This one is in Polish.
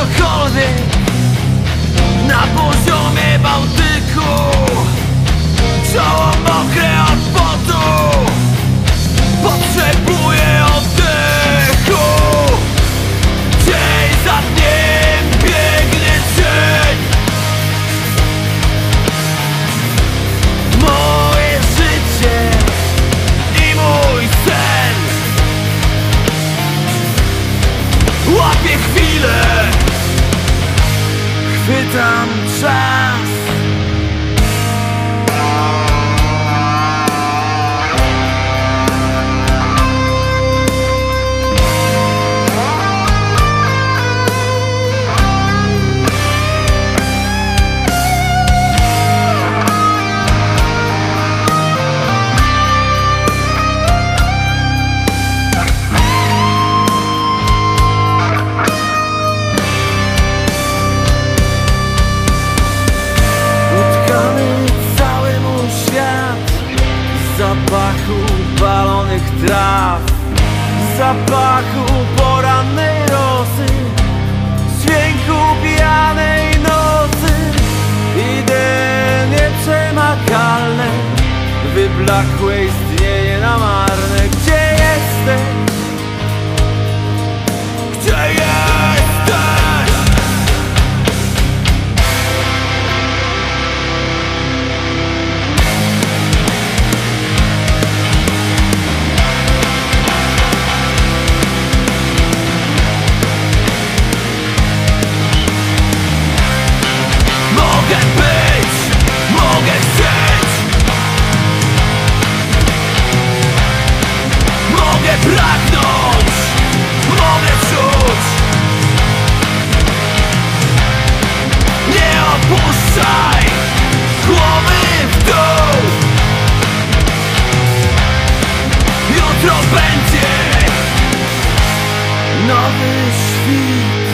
cokolwiek na poziomie Bałtyku. Czoło mokre od potu, potrzebuję oddechu. Dzień za dniem biegnie cień. Moje życie i mój sen. Łapię chwilę, chwytam czas. Zapachu palonych traw, zapachu porannej rosy, dźwięku pijanej nocy. Idę nieprzemakalne, wyblakłe istnienie na marne. Gdzie jesteś? Gdzie jesteś? Mogę być, mogę chcieć, mogę pragnąć, mogę czuć. Nie opuszczaj głowy w dół. Jutro będzie nowy świt.